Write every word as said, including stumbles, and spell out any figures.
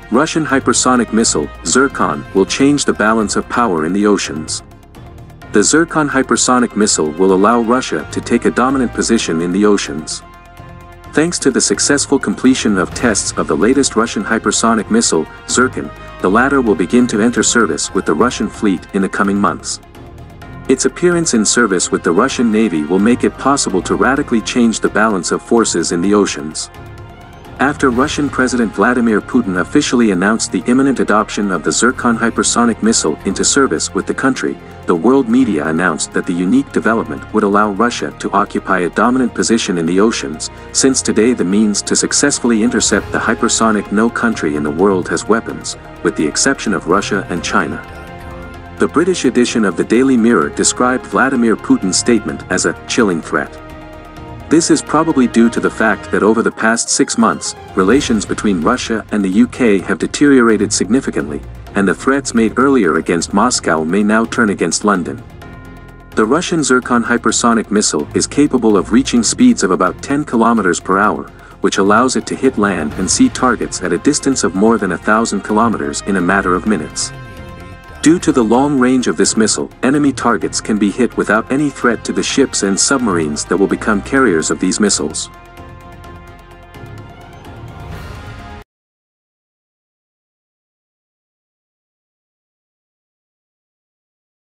Russian hypersonic missile, Zircon, will change the balance of power in the oceans. The Zircon hypersonic missile will allow Russia to take a dominant position in the oceans. Thanks to the successful completion of tests of the latest Russian hypersonic missile, Zirkon, the latter will begin to enter service with the Russian fleet in the coming months. Its appearance in service with the Russian Navy will make it possible to radically change the balance of forces in the oceans. After Russian President Vladimir Putin officially announced the imminent adoption of the Zircon hypersonic missile into service with the country, the world media announced that the unique development would allow Russia to occupy a dominant position in the oceans, since today the means to successfully intercept the hypersonic no country in the world has weapons, with the exception of Russia and China. The British edition of the Daily Mirror described Vladimir Putin's statement as a chilling threat. This is probably due to the fact that over the past six months, relations between Russia and the U K have deteriorated significantly, and the threats made earlier against Moscow may now turn against London. The Russian Zircon hypersonic missile is capable of reaching speeds of about ten kilometers per hour, which allows it to hit land and sea targets at a distance of more than a thousand kilometers in a matter of minutes. Due to the long range of this missile, enemy targets can be hit without any threat to the ships and submarines that will become carriers of these missiles.